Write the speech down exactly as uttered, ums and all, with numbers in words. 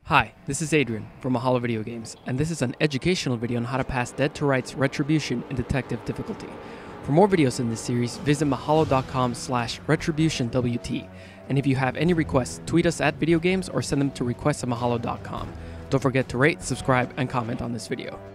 Hi, this is Adrian from Mahalo Video Games, and this is an educational video on how to pass Dead to Rights Retribution in Detective difficulty. For more videos in this series, visit mahalo dot com slash retribution W T, and if you have any requests, tweet us at Video Games or send them to requests at mahalo dot com. Don't forget to rate, subscribe, and comment on this video.